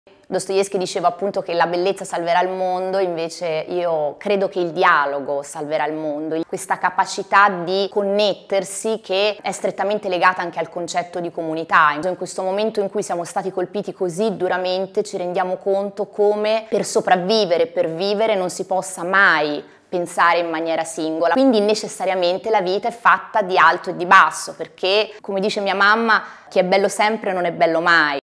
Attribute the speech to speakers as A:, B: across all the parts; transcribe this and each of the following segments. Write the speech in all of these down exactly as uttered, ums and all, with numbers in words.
A: Dostoevskij diceva appunto che la bellezza salverà il mondo, invece io credo che il dialogo salverà il mondo, questa capacità di connettersi che è strettamente legata anche al concetto di comunità. In questo momento in cui siamo stati colpiti così duramente ci rendiamo conto come per sopravvivere, per vivere non si possa mai pensare in maniera singola, quindi necessariamente la vita è fatta di alto e di basso, perché come dice mia mamma, chi è bello sempre non è bello mai.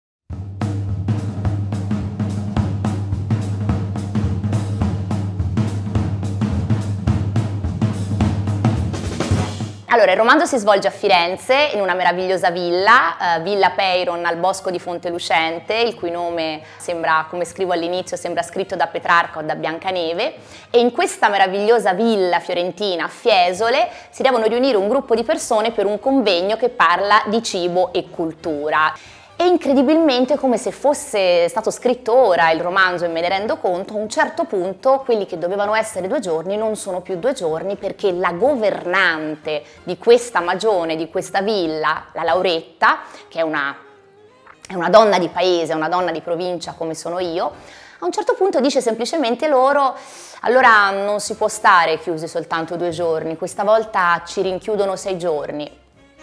A: Allora, il romanzo si svolge a Firenze, in una meravigliosa villa, eh, Villa Peyron al bosco di Fontelucente, il cui nome sembra, come scrivo all'inizio, sembra scritto da Petrarca o da Biancaneve, e in questa meravigliosa villa fiorentina a Fiesole si devono riunire un gruppo di persone per un convegno che parla di cibo e cultura. E incredibilmente, come se fosse stato scritto ora il romanzo e me ne rendo conto, a un certo punto quelli che dovevano essere due giorni non sono più due giorni, perché la governante di questa magione, di questa villa, la Lauretta, che è una, è una donna di paese, una donna di provincia come sono io, a un certo punto dice semplicemente loro: allora non si può stare chiusi soltanto due giorni, questa volta ci rinchiudono sei giorni.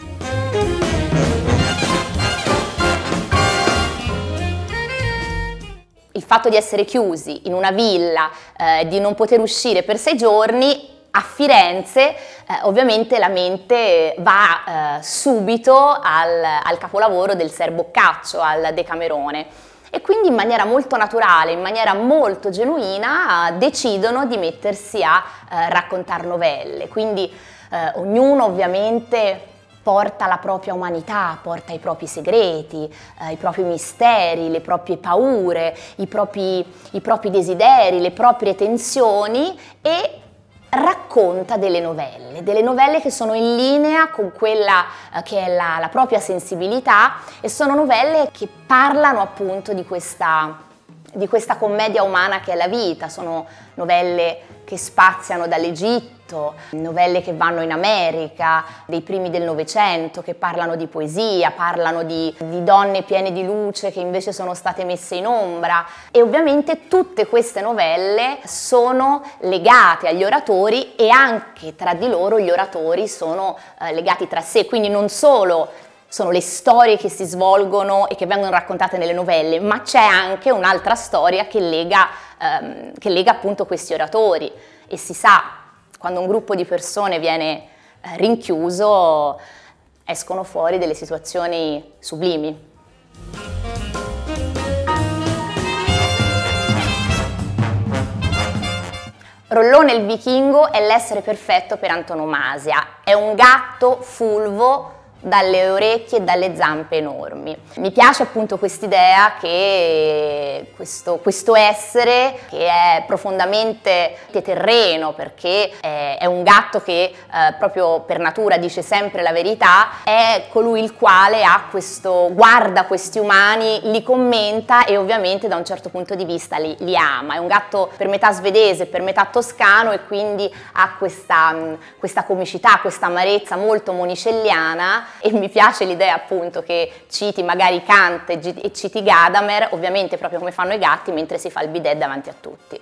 A: Il fatto di essere chiusi in una villa, eh, di non poter uscire per sei giorni, a Firenze eh, ovviamente la mente va eh, subito al, al capolavoro del Ser Boccaccio, al Decamerone. E quindi in maniera molto naturale, in maniera molto genuina, eh, decidono di mettersi a eh, raccontare novelle. Quindi eh, ognuno ovviamente porta la propria umanità, porta i propri segreti, eh, i propri misteri, le proprie paure, i propri, i propri desideri, le proprie tensioni, e racconta delle novelle, delle novelle che sono in linea con quella eh, che è la, la propria sensibilità, e sono novelle che parlano appunto di questa, di questa commedia umana che è la vita. Sono novelle che spaziano dall'Egitto, novelle che vanno in America, dei primi del Novecento, che parlano di poesia, parlano di, di donne piene di luce che invece sono state messe in ombra, e ovviamente tutte queste novelle sono legate agli oratori, e anche tra di loro gli oratori sono eh, legati tra sé, quindi non solo sono le storie che si svolgono e che vengono raccontate nelle novelle, ma c'è anche un'altra storia che lega, ehm, che lega appunto questi oratori. E si sa, quando un gruppo di persone viene eh, rinchiuso, escono fuori delle situazioni sublimi. Rollone il vichingo è l'essere perfetto per antonomasia, è un gatto fulvo dalle orecchie e dalle zampe enormi. Mi piace appunto quest'idea che questo, questo essere, che è profondamente terreno, perché è, è un gatto che eh, proprio per natura dice sempre la verità, è colui il quale ha questo, guarda questi umani, li commenta e ovviamente da un certo punto di vista li, li ama. È un gatto per metà svedese, per metà toscano, e quindi ha questa, questa comicità, questa amarezza molto monicelliana. E mi piace l'idea appunto che citi magari Kant e citi Gadamer, ovviamente proprio come fanno i gatti, mentre si fa il bidet davanti a tutti.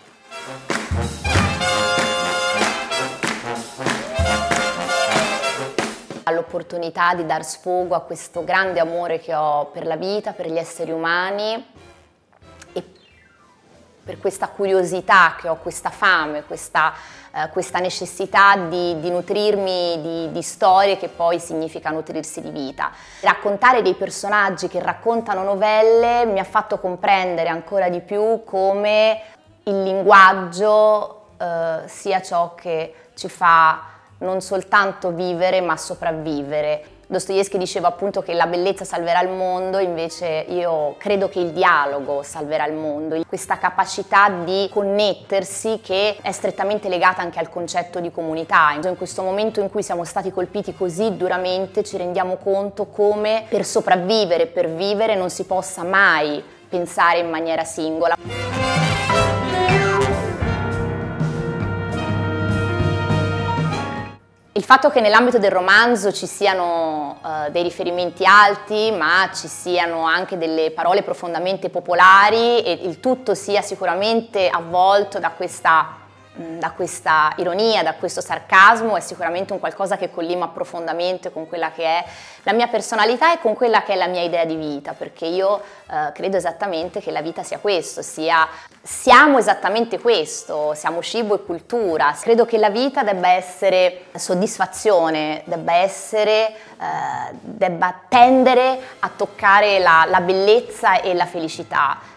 A: L'opportunità di dar sfogo a questo grande amore che ho per la vita, per gli esseri umani, e per questa curiosità che ho, questa fame, questa, eh, questa necessità di, di nutrirmi di, di storie, che poi significa nutrirsi di vita. Raccontare dei personaggi che raccontano novelle mi ha fatto comprendere ancora di più come il linguaggio eh, sia ciò che ci fa non soltanto vivere ma sopravvivere. Dostoevskij diceva appunto che la bellezza salverà il mondo, invece io credo che il dialogo salverà il mondo, questa capacità di connettersi che è strettamente legata anche al concetto di comunità. In questo momento in cui siamo stati colpiti così duramente ci rendiamo conto come per sopravvivere, per vivere non si possa mai pensare in maniera singola. Il fatto che nell'ambito del romanzo ci siano uh, dei riferimenti alti, ma ci siano anche delle parole profondamente popolari e il tutto sia sicuramente avvolto da questa, mh, da questa ironia, da questo sarcasmo, è sicuramente un qualcosa che collima profondamente con quella che è la mia personalità e con quella che è la mia idea di vita, perché io uh, credo esattamente che la vita sia questo, sia, siamo esattamente questo, siamo cibo e cultura. Credo che la vita debba essere soddisfazione, debba essere, uh, debba tendere a toccare la, la bellezza e la felicità.